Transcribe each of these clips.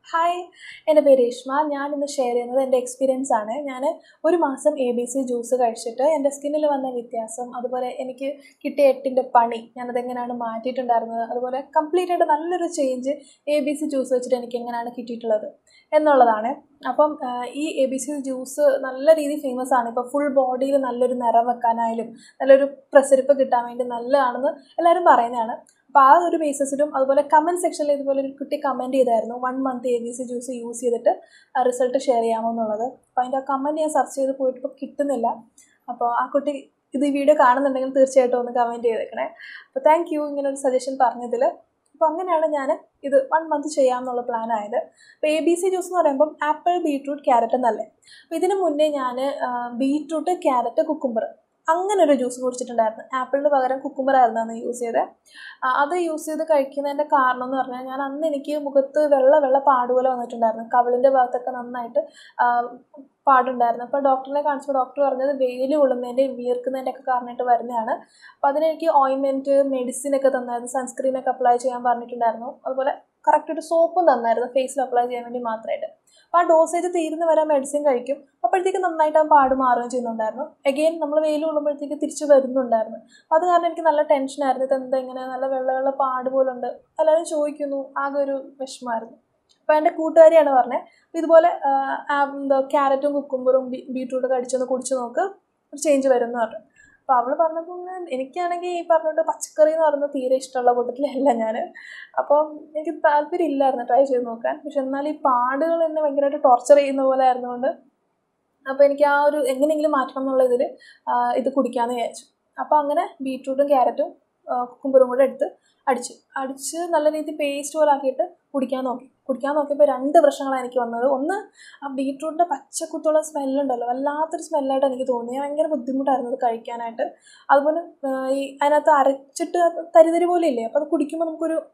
Hi, എൻ്റെ പേര് രേഷ്മ. ഞാനിന്ന് ഷെയർ ചെയ്യുന്നത് എൻ്റെ എക്സ്പീരിയൻസ് ആണ്. ഞാൻ ഒരു മാസം ABC ജ്യൂസ് കഴിച്ചിട്ട് എൻ്റെ സ്കിന്നിൽ വന്ന വ്യത്യാസം, അതുപോലെ എനിക്ക് കിട്ടിയ 8ൻ്റെ പണി, ഞാനതെങ്ങനെയാണ് മാറ്റിയിട്ടുണ്ടായിരുന്നത്, അതുപോലെ കംപ്ലീറ്റ് ആയിട്ട് നല്ലൊരു ചേഞ്ച് ABC ജ്യൂസ് വെച്ചിട്ട് എനിക്ക് എങ്ങനെയാണ് കിട്ടിയിട്ടുള്ളത് എന്നുള്ളതാണ്. അപ്പം ഈ ABC ജ്യൂസ് നല്ല രീതിയിൽ ഫേമസ് ആണ്. ഇപ്പോൾ ഫുൾ ബോഡിയിൽ നല്ലൊരു നിറം വെക്കാനായാലും നല്ലൊരു പ്രസരിപ്പ് കിട്ടാൻ വേണ്ടി നല്ലതാണെന്ന് എല്ലാവരും പറയുന്നതാണ്. അപ്പോൾ ആ ഒരു ബേസിസിലും, അതുപോലെ കമൻറ്റ് സെക്ഷനിൽ ഇതുപോലെ ഒരു കുട്ടി കമൻറ്റ് ചെയ്തായിരുന്നു 1 മന്ത് ABC ജ്യൂസ് യൂസ് ചെയ്തിട്ട് റിസൾട്ട് ഷെയർ ചെയ്യാമോ എന്നുള്ളത്. അപ്പോൾ അതിൻ്റെ ആ കമൻറ്റ് ഞാൻ സെർച്ച് ചെയ്ത് പോയിട്ട് ഇപ്പോൾ കിട്ടുന്നില്ല. അപ്പോൾ ആ കുട്ടി ഇത് ഈ വീഡിയോ കാണുന്നുണ്ടെങ്കിൽ തീർച്ചയായിട്ടും ഒന്ന് കമൻറ്റ് ചെയ്തേക്കണേ. അപ്പോൾ താങ്ക് യു ഇങ്ങനൊരു സജഷൻ പറഞ്ഞതിൽ. അപ്പോൾ അങ്ങനെയാണ് ഞാൻ ഇത് 1 മന്ത് ചെയ്യാമെന്നുള്ള പ്ലാൻ ആയത്. അപ്പോൾ ABC ജ്യൂസ് എന്ന് പറയുമ്പം ആപ്പിൾ, ബീട്രൂട്ട്, ക്യാരറ്റ് എന്നല്ലേ. അപ്പോൾ ഇതിന് മുന്നേ ഞാൻ ബീട്രൂട്ട്, ക്യാരറ്റ്, കുക്കുംബർ അങ്ങനെ ഒരു ജ്യൂസ് കുടിച്ചിട്ടുണ്ടായിരുന്നു. ആപ്പിളിന് പകരം കുക്കുംബറായിരുന്നു അന്ന് യൂസ് ചെയ്തത്. അത് യൂസ് ചെയ്ത് കഴിക്കുന്നതിൻ്റെ കാരണം എന്ന് പറഞ്ഞാൽ, ഞാൻ അന്ന് എനിക്ക് മുഖത്ത് വെള്ള പാടുപോലെ വന്നിട്ടുണ്ടായിരുന്നു. കവിളിൻ്റെ ഭാഗത്തൊക്കെ നന്നായിട്ട് പാടുണ്ടായിരുന്നു. അപ്പോൾ ഡോക്ടറിനെ കാണിച്ചപ്പോൾ ഡോക്ടർ പറഞ്ഞത് വെയിൽ കൊള്ളുന്നതിൻ്റെയും വിയർക്കുന്നതിൻ്റെ ഒക്കെ കാരണമായിട്ട് വരുന്നതാണ്. അപ്പോൾ അതിനെനിക്ക് ഓയിൻമെൻറ്റ്, മെഡിസിനൊക്കെ തന്നായിരുന്നു. സൺസ്ക്രീനൊക്കെ അപ്ലൈ ചെയ്യാൻ പറഞ്ഞിട്ടുണ്ടായിരുന്നു. അതുപോലെ കറക്റ്റായിട്ട് സോപ്പും തന്നായിരുന്നു ഫേസിൽ അപ്ലൈ ചെയ്യാൻ വേണ്ടി മാത്രമായിട്ട്. അപ്പോൾ ആ ഡോസേജ് തീരുന്ന വരെ മെഡിസിൻ കഴിക്കും. അപ്പോഴത്തേക്ക് നന്നായിട്ട് ആ പാട് മാറുകയും ചെയ്യുന്നുണ്ടായിരുന്നു. എഗെയിൻ നമ്മൾ വെയിൽ കൊള്ളുമ്പോഴത്തേക്ക് തിരിച്ച് വരുന്നുണ്ടായിരുന്നു. അപ്പോൾ അത് കാരണം എനിക്ക് നല്ല ടെൻഷനായിരുന്നു. ഇതെന്താ ഇങ്ങനെ നല്ല വെള്ള പാട് പോലുണ്ട്, എല്ലാവരും ചോദിക്കുന്നു, ആകെ ഒരു വിഷമമായിരുന്നു. അപ്പോൾ എൻ്റെ കൂട്ടുകാരിയാണ് പറഞ്ഞത്, ഇതുപോലെ ക്യാരറ്റും കുക്കുംബറും ബീട്രൂട്ടൊക്കെ അടിച്ചൊന്ന് കുടിച്ച് നോക്ക്, ഒരു ചേഞ്ച് വരും എന്ന് പറഞ്ഞു. അപ്പോൾ അവൾ പറഞ്ഞപ്പോൾ എനിക്കാണെങ്കിൽ ഈ പറഞ്ഞിട്ട് പച്ചക്കറി എന്ന് പറയുന്നത് തീരെ ഇഷ്ടമുള്ള കൂട്ടത്തിലല്ല ഞാൻ. അപ്പം എനിക്ക് താല്പര്യം ഇല്ലായിരുന്നു ട്രൈ ചെയ്ത് നോക്കാൻ. പക്ഷെ എന്നാൽ ഈ പാടുകൾ എന്നെ ഭയങ്കരമായിട്ട് ടോർച്ചർ ചെയ്യുന്ന പോലെ ആയിരുന്നുകൊണ്ട് അപ്പോൾ എനിക്ക് ആ ഒരു എങ്ങനെയെങ്കിലും മാറ്റണം എന്നുള്ള ഇതിൽ ഇത് കുടിക്കാമെന്ന് വിചാരിച്ചു. അപ്പോൾ അങ്ങനെ ബീട്രൂട്ടും ക്യാരറ്റും കുക്കുംബറും കൂടെ എടുത്ത് അടിച്ച് നല്ല രീതിയിൽ പേസ്റ്റ് പോലെ ആക്കിയിട്ട് കുടിക്കാൻ നോക്കിയപ്പോൾ 2 പ്രശ്നങ്ങളാണ് എനിക്ക് വന്നത്. ഒന്ന്, ആ ബീട്രൂട്ടിൻ്റെ പച്ചക്കുത്തുള്ള സ്മെല്ലുണ്ടല്ലോ, വല്ലാത്തൊരു സ്മെല്ലായിട്ട് എനിക്ക് തോന്നി. ഭയങ്കര ബുദ്ധിമുട്ടായിരുന്നു അത് കഴിക്കാനായിട്ട്. അതുപോലെ ഈ അതിനകത്ത് അരച്ചിട്ട് തരിതരി പോലെ ഇല്ലേ, അപ്പോൾ അത് കുടിക്കുമ്പോൾ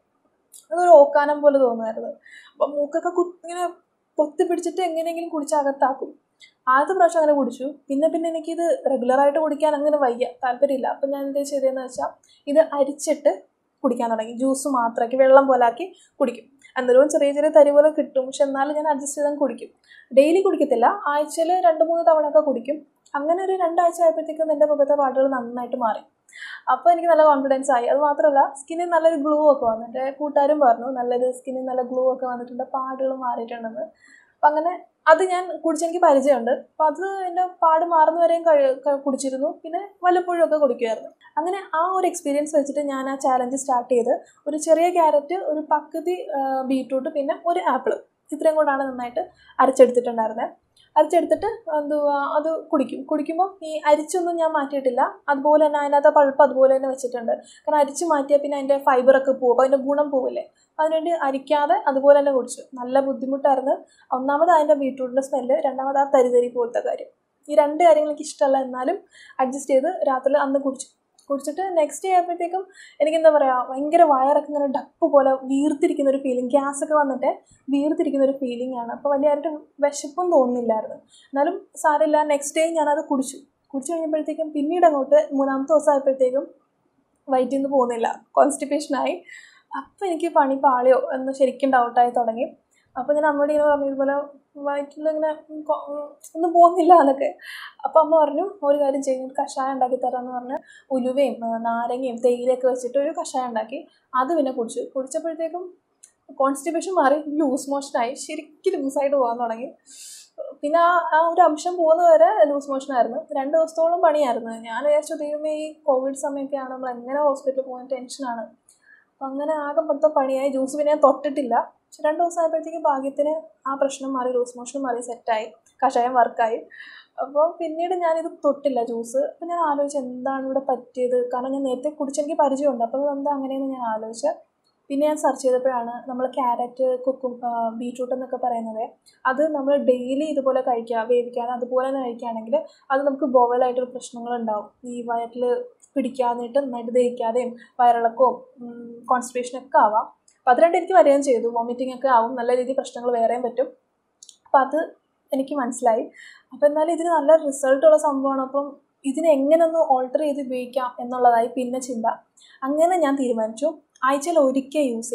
അതൊരു ഓക്കാനം പോലെ തോന്നുമായിരുന്നു. അപ്പം മൂക്കൊക്കെ ഇങ്ങനെ പൊത്തി പിടിച്ചിട്ട് എങ്ങനെയെങ്കിലും കുടിച്ച് അകത്താക്കും. ആദ്യത്തെ പ്രാവശ്യം അങ്ങനെ കുടിച്ചു. പിന്നെ എനിക്കിത് റെഗുലറായിട്ട് കുടിക്കാൻ അങ്ങനെ താല്പര്യമില്ല. അപ്പം ഞാൻ എന്താ ചെയ്തതെന്ന് വെച്ചാൽ, ഇത് അരിച്ചിട്ട് കുടിക്കാൻ തുടങ്ങി. ജ്യൂസ് മാത്രമാക്കി വെള്ളം പോലെ ആക്കി കുടിക്കും. എന്നാലും ചെറിയ തരി പോലെ കിട്ടും, പക്ഷെ എന്നാലും ഞാൻ അഡ്ജസ്റ്റ് ചെയ്താൽ കുടിക്കും. ഡെയിലി കുടിക്കത്തില്ല, ആഴ്ചയിൽ 2-3 തവണയൊക്കെ കുടിക്കും. അങ്ങനെ ഒരു 2 ആഴ്ച ആയപ്പോഴത്തേക്കും എൻ്റെ മുഖത്തെ പാടുകൾ നന്നായിട്ട് മാറി. അപ്പോൾ എനിക്ക് നല്ല കോൺഫിഡൻസ് ആയി. അത് മാത്രമല്ല, സ്കിന്നിൽ നല്ലൊരു ഗ്ലോ ഒക്കെ വന്നു. എൻ്റെ കൂട്ടുകാരും പറഞ്ഞു നല്ലൊരു സ്കിന്നിൽ നല്ല ഗ്ലോ ഒക്കെ വന്നിട്ടുണ്ട്, പാടുകൾ മാറിയിട്ടുണ്ടെന്ന്. അപ്പം അങ്ങനെ അത് ഞാൻ കുടിച്ചെനിക്ക് പരിചയമുണ്ട്. അപ്പോൾ അത് എൻ്റെ പാട് മാറുന്നവരെയും കുടിച്ചിരുന്നു. പിന്നെ വല്ലപ്പോഴും ഒക്കെ കുടിക്കുമായിരുന്നു. അങ്ങനെ ആ ഒരു എക്സ്പീരിയൻസ് വെച്ചിട്ട് ഞാൻ ആ ചാലഞ്ച് സ്റ്റാർട്ട് ചെയ്ത് ഒരു ചെറിയ ക്യാരറ്റ്, ഒരു പകുതി ബീട്രൂട്ട്, പിന്നെ ഒരു ആപ്പിൾ, ഇത്രയും കൊണ്ടാണ് നന്നായിട്ട് അരച്ചെടുത്തിട്ടുണ്ടായിരുന്നത്. അരച്ചെടുത്തിട്ട് അത് കുടിക്കുമ്പോൾ ഈ അരിച്ചൊന്നും ഞാൻ മാറ്റിയിട്ടില്ല. അതുപോലെ തന്നെ അതിനകത്ത് പൾപ്പ് അതുപോലെ തന്നെ വെച്ചിട്ടുണ്ട്. കാരണം അരിച്ച് മാറ്റിയാൽ പിന്നെ അതിൻ്റെ ഫൈബറൊക്കെ പോകും, അപ്പോൾ അതിൻ്റെ ഗുണം പോവില്ലേ. അതിനുവേണ്ടി അരിക്കാതെ അതുപോലെ തന്നെ കുടിച്ചു. നല്ല ബുദ്ധിമുട്ടായിരുന്നു. ഒന്നാമത് അതിൻ്റെ ബീട്രൂട്ടിൻ്റെ സ്മെല്ല്, രണ്ടാമത് ആ തരി പോലത്തെ കാര്യം. ഈ 2 കാര്യങ്ങൾ എനിക്ക് ഇഷ്ടമല്ല. എന്നാലും അഡ്ജസ്റ്റ് ചെയ്ത് രാത്രി അന്ന് കുടിച്ചിട്ട് നെക്സ്റ്റ് ഡേ ആയപ്പോഴത്തേക്കും എനിക്കെന്താ പറയുക, ഭയങ്കര വയറൊക്കെ ഇങ്ങനെ ഡപ്പ് പോലെ വീർത്തിരിക്കുന്ന ഒരു ഫീലിംഗ്, ഗ്യാസൊക്കെ വന്നിട്ട് വീർത്തിരിക്കുന്ന ഒരു ഫീലിംഗ് ആണ്. അപ്പോൾ വലിയതായിട്ട് വിശപ്പും തോന്നുന്നില്ലായിരുന്നു. എന്നാലും സാരമില്ല, നെക്സ്റ്റ് ഡേ ഞാനത് കുടിച്ചു കഴിഞ്ഞപ്പോഴത്തേക്കും പിന്നീട് അങ്ങോട്ട് 3-ാമത്തെ ദിവസം ആയപ്പോഴത്തേക്കും വയറ്റിൽ നിന്ന് പോകുന്നില്ല, കോൺസ്റ്റിപ്പേഷനായി. അപ്പോൾ എനിക്ക് പണി പാളിയോ എന്ന് ശരിക്കും ഡൗട്ടായി തുടങ്ങി. അപ്പോൾ ഞാൻ അമ്മയോട് ഇങ്ങനെ പറഞ്ഞു, ഇതുപോലെ വയറ്റിലിങ്ങനെ ഒന്നും പോകുന്നില്ല എന്നൊക്കെ. അപ്പോൾ അമ്മ പറഞ്ഞു, ഒരു കാര്യം ചെയ്യും, കഷായം ഉണ്ടാക്കി തരാമെന്ന് പറഞ്ഞ് ഉലുവയും നാരങ്ങയും തേയിലയൊക്കെ വെച്ചിട്ട് ഒരു കഷായം ഉണ്ടാക്കി. അത് പിന്നെ കുടിച്ചപ്പോഴത്തേക്കും കോൺസ്റ്റിപ്പേഷൻ മാറി, ലൂസ് മോഷനായി, ശരിക്കും ലൂസായിട്ട് പോകാൻ തുടങ്ങി. പിന്നെ ആ ഒരു അംശം പോകുന്നവരെ ലൂസ് മോഷനായിരുന്നു. 2 ദിവസത്തോളം പണിയായിരുന്നു. ഞാൻ വിചാരിച്ചു, ദൈവമേ ഈ കോവിഡ് സമയമൊക്കെയാണ്, നമ്മൾ എങ്ങനെ ഹോസ്പിറ്റലിൽ പോകാൻ ടെൻഷനാണ്. അപ്പം അങ്ങനെ ആകെ മൊത്തം പണിയായി. ജ്യൂസ് പിന്നെ ഞാൻ തൊട്ടിട്ടില്ല. പക്ഷെ 2 ദിവസം ആയപ്പോഴത്തേക്ക് ഭാഗ്യത്തിന് ആ പ്രശ്നം മാറി, ലൂസ് മോഷൻ മാറി, സെറ്റായി, കഷായം വർക്കായി. അപ്പോൾ പിന്നീട് ഞാനിത് തൊട്ടില്ല ജ്യൂസ്. അപ്പോൾ ഞാൻ ആലോചിച്ചു എന്താണ് ഇവിടെ പറ്റിയത്. കാരണം ഞാൻ നേരത്തെ കുടിച്ചെനിക്ക് പരിചയമുണ്ട്. അപ്പോൾ എന്താ അങ്ങനെയെന്ന് ഞാൻ ആലോചിച്ച് പിന്നെ ഞാൻ സെർച്ച് ചെയ്തപ്പോഴാണ് നമ്മൾ ക്യാരറ്റ്, ബീട്രൂട്ട് എന്നൊക്കെ പറയുന്നത്, അത് നമ്മൾ ഡെയിലി ഇതുപോലെ വേവിക്കാതെ അതുപോലെ തന്നെ കഴിക്കുകയാണെങ്കിൽ അത് നമുക്ക് ബോവലായിട്ടുള്ള പ്രശ്നങ്ങളുണ്ടാവും. ഈ വയറ്റിൽ പിടിക്കാതിട്ട് നന്നായിട്ട് ദഹിക്കാതെയും വയറിളക്കവും കോൺസ്റ്റിപ്പേഷനൊക്കെ ആവാം. അപ്പോൾ അത് 2 എനിക്ക് വരികയും ചെയ്തു. വോമിറ്റിംഗ് ഒക്കെ ആവും, നല്ല രീതിയിൽ പ്രശ്നങ്ങൾ വേറെയും പറ്റും. അപ്പോൾ അത് എനിക്ക് മനസ്സിലായി. അപ്പോൾ എന്നാലും ഇതിന് നല്ല റിസൾട്ടുള്ള സംഭവമാണ്. അപ്പം ഇതിനെ എങ്ങനെ ഒന്ന് ഓൾട്ടർ ചെയ്ത് ഉപയോഗിക്കാം എന്നുള്ളതായി പിന്നെ ചിന്ത. അങ്ങനെ ഞാൻ തീരുമാനിച്ചു, ആഴ്ചയിൽ ഒരിക്കൽ യൂസ് ചെയ്യാം.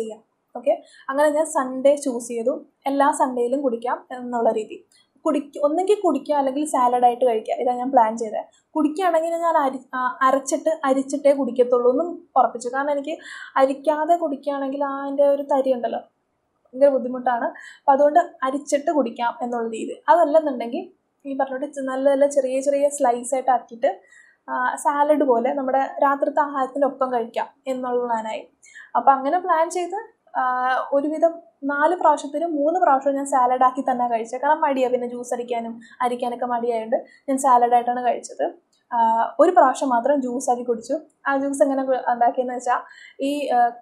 ഓക്കെ. അങ്ങനെ ഞാൻ സൺഡേ ചൂസ് ചെയ്തു, എല്ലാ സൺഡേയിലും കുടിക്കാം എന്നുള്ള രീതി. ഒന്നെങ്കിൽ കുടിക്കുക അല്ലെങ്കിൽ സാലഡായിട്ട് കഴിക്കുക, ഇതാണ് ഞാൻ പ്ലാൻ ചെയ്തത്. കുടിക്കുകയാണെങ്കിൽ ഞാൻ അരിച്ചിട്ടേ കുടിക്കത്തുള്ളൂ എന്നും ഉറപ്പിച്ചു. കാരണം എനിക്ക് അരിക്കാതെ കുടിക്കുകയാണെങ്കിൽ അതിൻ്റെ ഒരു തരി ഉണ്ടല്ലോ, ഭയങ്കര ബുദ്ധിമുട്ടാണ്. അപ്പോൾ അതുകൊണ്ട് അരിച്ചിട്ട് കുടിക്കാം എന്നുള്ള രീതി. അതല്ലെന്നുണ്ടെങ്കിൽ ഈ പറഞ്ഞിട്ട് നല്ല നല്ല ചെറിയ ചെറിയ സ്ലൈസായിട്ട് ആക്കിയിട്ട് സാലഡ് പോലെ നമ്മുടെ രാത്രിത്തെ ആഹാരത്തിനൊപ്പം കഴിക്കാം എന്നുള്ള പ്ലാനായി. അപ്പോൾ അങ്ങനെ പ്ലാൻ ചെയ്ത് ഒരുവിധം 4 പ്രാവശ്യത്തിന് 3 പ്രാവശ്യം ഞാൻ സാലഡാക്കി തന്നെ കഴിച്ചത്. കാരണം മടിയാണ്, പിന്നെ ജ്യൂസ് അരിക്കാനൊക്കെ മടിയായതുകൊണ്ട് ഞാൻ സാലഡായിട്ടാണ് കഴിച്ചത്. ഒരു പ്രാവശ്യം മാത്രം ജ്യൂസാക്കി കുടിച്ചു. ആ ജ്യൂസ് എങ്ങനെ ഉണ്ടാക്കിയെന്ന് വെച്ചാൽ ഈ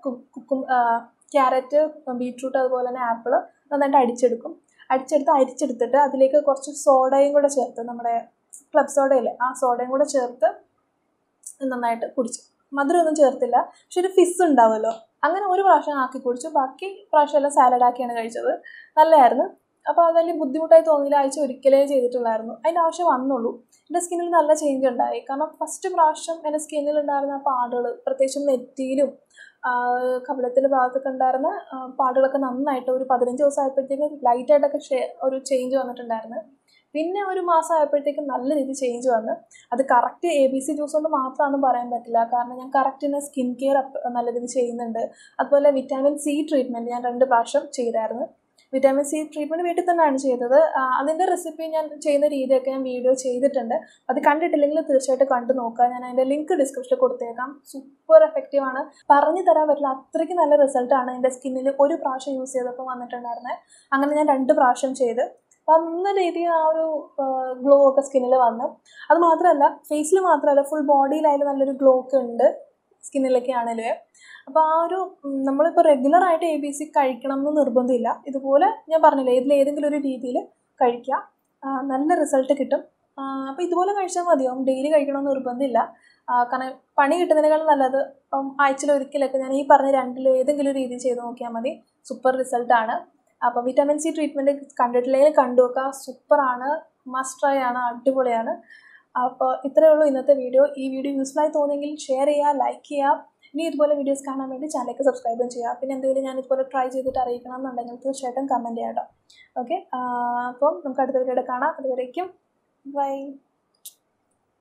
ക്യാരറ്റ്, ബീട്രൂട്ട്, അതുപോലെ തന്നെ ആപ്പിൾ നന്നായിട്ട് അരിച്ചെടുത്തിട്ട് അതിലേക്ക് കുറച്ച് സോഡയും കൂടെ ചേർത്ത്, നമ്മുടെ ക്ലബ് സോഡയില്ലേ ആ സോഡയും കൂടെ ചേർത്ത് നന്നായിട്ട് കുടിച്ചു. മധുരമൊന്നും ചേർത്തില്ല, പക്ഷെ ഒരു ഫിസ് ഉണ്ടാവുമല്ലോ, അങ്ങനെ ഒരു പ്രാവശ്യം ആക്കി കുടിച്ചു. ബാക്കി പ്രാവശ്യമെല്ലാം സാലഡാക്കിയാണ് കഴിച്ചത്. നല്ലതായിരുന്നു. അപ്പോൾ അത് വലിയ ബുദ്ധിമുട്ടായി തോന്നിയില്ല. ആഴ്ച ഒരിക്കലേ ചെയ്തിട്ടുള്ളായിരുന്നു, അതിൻ്റെ ആവശ്യം വന്നുള്ളൂ. എൻ്റെ സ്കിന്നിൽ നല്ല ചേഞ്ച് ഉണ്ടായി. കാരണം ഫസ്റ്റ് പ്രാവശ്യം എൻ്റെ സ്കിന്നിലുണ്ടായിരുന്ന പാടുകൾ, പ്രത്യേകിച്ചും നെറ്റിയിലും കവിളത്തിൻ്റെ ഭാഗത്തൊക്കെ ഉണ്ടായിരുന്ന പാടുകളൊക്കെ നന്നായിട്ട് ഒരു 15 ദിവസം ആയപ്പോഴത്തേക്കും ലൈറ്റായിട്ടൊക്കെ ഒരു ചേഞ്ച് വന്നിട്ടുണ്ടായിരുന്നു. പിന്നെ ഒരു മാസം ആയപ്പോഴത്തേക്കും നല്ല രീതിയിൽ ചേഞ്ച് വന്ന്. അത് കറക്റ്റ് ABC ജ്യൂസ് കൊണ്ട് മാത്രമാണെന്ന് പറയാൻ പറ്റില്ല, കാരണം ഞാൻ കറക്റ്റിന് സ്കിൻ കെയർ നല്ല രീതിയിൽ ചെയ്യുന്നുണ്ട്. അതുപോലെ വിറ്റാമിൻ C ട്രീറ്റ്മെൻറ്റ് ഞാൻ 2 പ്രാവശ്യം ചെയ്തായിരുന്നു. വിറ്റാമിൻ C ട്രീറ്റ്മെൻറ്റ് വീട്ടിൽ തന്നെയാണ് ചെയ്തത്. അതിൻ്റെ റെസിപ്പി ഞാൻ ചെയ്യുന്ന രീതിയൊക്കെ ഞാൻ വീഡിയോ ചെയ്തിട്ടുണ്ട്. അത് കണ്ടിട്ടില്ലെങ്കിൽ തീർച്ചയായിട്ടും കണ്ടു നോക്കുക. ഞാൻ അതിൻ്റെ ലിങ്ക് ഡിസ്ക്രിപ്ഷനിൽ കൊടുത്തേക്കാം. സൂപ്പർ എഫക്റ്റീവാണ്, പറഞ്ഞു തരാൻ പറ്റില്ല, അത്രയ്ക്ക് നല്ല റിസൾട്ടാണ് എൻ്റെ സ്കിന്നിൽ ഒരു പ്രാവശ്യം യൂസ് ചെയ്തപ്പോൾ വന്നിട്ടുണ്ടായിരുന്നത്. അങ്ങനെ ഞാൻ 2 പ്രാവശ്യം ചെയ്ത് നല്ല രീതിയിൽ ആ ഒരു ഗ്ലോ ഒക്കെ സ്കിന്നിൽ വന്നു. അത് മാത്രമല്ല, ഫേസിൽ മാത്രമല്ല, ഫുൾ ബോഡിയിലായാലും നല്ലൊരു ഗ്ലോ ഒക്കെ ഉണ്ട് സ്കിന്നിലൊക്കെ ആണെങ്കിലും. അപ്പോൾ ആ ഒരു നമ്മളിപ്പോൾ റെഗുലറായിട്ട് ABC കഴിക്കണം എന്ന് നിർബന്ധമില്ല. ഇതുപോലെ ഞാൻ പറഞ്ഞില്ലേ, ഏതെങ്കിലും ഒരു രീതിയിൽ കഴിക്കുക, നല്ല റിസൾട്ട് കിട്ടും. അപ്പോൾ ഇതുപോലെ കഴിച്ചാൽ മതിയാവും, ഡെയിലി കഴിക്കണമെന്ന് നിർബന്ധമില്ല. കാരണം പണി കിട്ടുന്നതിനേക്കാളും നല്ലത് ആഴ്ചയിൽ ഒരിക്കലൊക്കെ ഞാൻ ഈ പറഞ്ഞ 2 ഏതെങ്കിലും രീതിയിൽ ചെയ്ത് നോക്കിയാൽ മതി. സൂപ്പർ റിസൾട്ടാണ്. അപ്പോൾ വിറ്റാമിൻ C ട്രീറ്റ്മെൻറ്റ് കണ്ടിട്ടില്ലെങ്കിൽ കണ്ടു നോക്കുക, സൂപ്പറാണ്, മസ്റ്റ് ട്രൈ ആണ്, അടിപൊളിയാണ്. അപ്പോൾ ഇത്രയേ ഉള്ളൂ ഇന്നത്തെ വീഡിയോ. ഈ വീഡിയോ യൂസ്ഫുള്ളായി തോന്നിയെങ്കിൽ ഷെയർ ചെയ്യുക, ലൈക്ക് ചെയ്യുക. ഇനി ഇതുപോലെ വീഡിയോസ് കാണാൻ വേണ്ടി ചാനലിലേക്ക് സബ്സ്ക്രൈബും ചെയ്യുക. പിന്നെ എന്തെങ്കിലും ഞാൻ ഇതുപോലെ ട്രൈ ചെയ്തിട്ട് അറിയിക്കണം എന്നുണ്ടെങ്കിൽ തീർച്ചയായിട്ടും കമൻറ്റ് ചെയ്യാം കേട്ടോ. ഓക്കെ, അപ്പം നമുക്ക് അടുത്ത വീഡിയോയുടെ കാണാം. അതുവരേക്കും ബൈ.